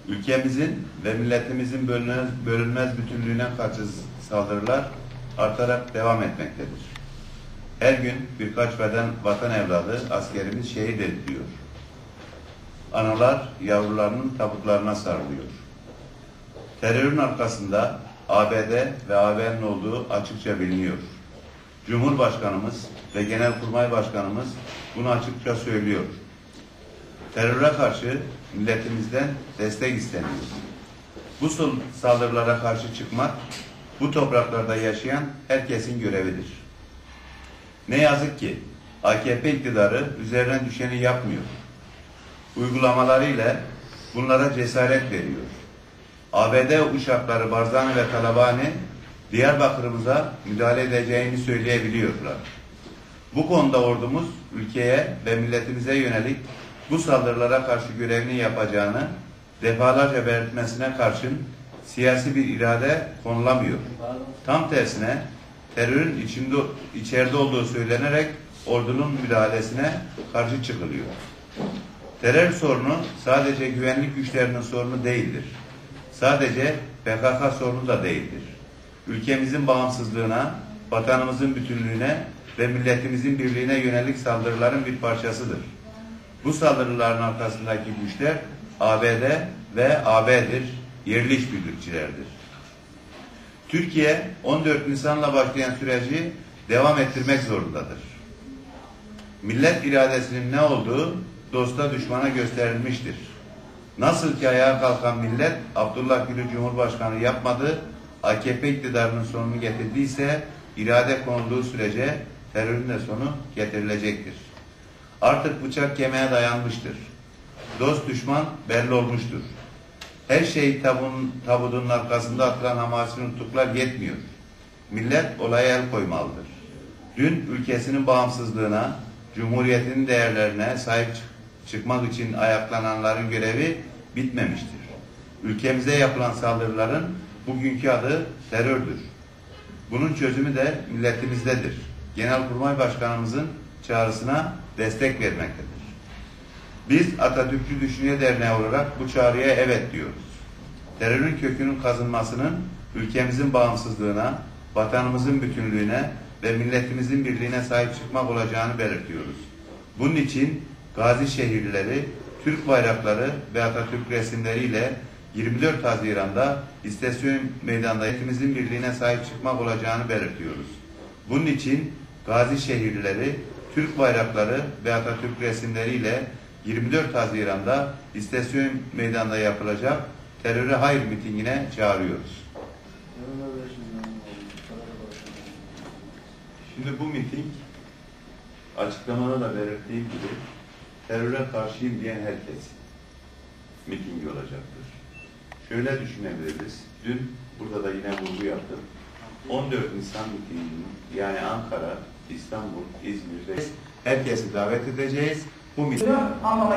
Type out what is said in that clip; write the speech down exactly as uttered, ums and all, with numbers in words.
Ülkemizin ve milletimizin bölünmez, bölünmez bütünlüğüne karşı saldırılar artarak devam etmektedir. Her gün birkaç beden vatan evladı askerimiz şehit ediliyor. Analar yavrularının tabutlarına sarılıyor. Terörün arkasında A B D ve A B D'nin olduğu açıkça biliniyor. Cumhurbaşkanımız ve Genelkurmay Başkanımız bunu açıkça söylüyor. Teröre karşı milletimizden destek isteniyor. Bu saldırılara karşı çıkmak, bu topraklarda yaşayan herkesin görevidir. Ne yazık ki A K P iktidarı üzerine düşeni yapmıyor. Uygulamalarıyla bunlara cesaret veriyor. A B D uçakları Barzani ve Talabani Diyarbakır'ımıza müdahale edeceğini söyleyebiliyorlar. Bu konuda ordumuz ülkeye ve milletimize yönelik bu saldırılara karşı görevini yapacağını defalarca belirtmesine karşın siyasi bir irade konulamıyor. Tam tersine terörün içinde, içeride olduğu söylenerek ordunun müdahalesine karşı çıkılıyor. Terör sorunu sadece güvenlik güçlerinin sorunu değildir. Sadece P K K sorunu da değildir. Ülkemizin bağımsızlığına, vatanımızın bütünlüğüne ve milletimizin birliğine yönelik saldırıların bir parçasıdır. Bu saldırıların arkasındaki güçler A B D ve A B'dir, yerli işbirlikçilerdir. Türkiye on dört Nisan'la başlayan süreci devam ettirmek zorundadır. Millet iradesinin ne olduğu dosta düşmana gösterilmiştir. Nasıl ki ayağa kalkan millet Abdullah Gül'ü Cumhurbaşkanı yapmadı, A K P iktidarının sonunu getirdiyse irade konulduğu sürece terörün de sonu getirilecektir. Artık bıçak kemiğe dayanmıştır. Dost düşman belli olmuştur. Her şey tabun, tabudunun arkasında atılan hamasını nutuklar yetmiyor. Millet olaya el koymalıdır. Dün ülkesinin bağımsızlığına, cumhuriyetinin değerlerine sahip çıkmak için ayaklananların görevi bitmemiştir. Ülkemize yapılan saldırıların bugünkü adı terördür. Bunun çözümü de milletimizdedir. Genelkurmay Başkanımızın çağrısına destek vermektedir. Biz Atatürkçü Düşünce Derneği olarak bu çağrıya evet diyoruz. Terörün kökünün kazınmasının ülkemizin bağımsızlığına, vatanımızın bütünlüğüne ve milletimizin birliğine sahip çıkmak olacağını belirtiyoruz. Bunun için gazi şehirleri, Türk bayrakları ve Atatürk resimleriyle yirmi dört Haziran'da İstasyon Meydanı'nda milletimizin birliğine sahip çıkmak olacağını belirtiyoruz. Bunun için gazi şehirleri, Türk bayrakları ve Atatürk resimleriyle yirmi dört Haziran'da İstasyon Meydanı'nda yapılacak teröre hayır mitingine çağırıyoruz. Şimdi bu miting açıklamada da belirttiğim gibi teröre karşıyım diyen herkes mitingi olacaktır. Şöyle düşünebiliriz. Dün burada da yine vurgu yaptım. on dört Nisan mitinginin yani Ankara, İstanbul, İzmir'de herkesi davet edeceğiz. Bu miting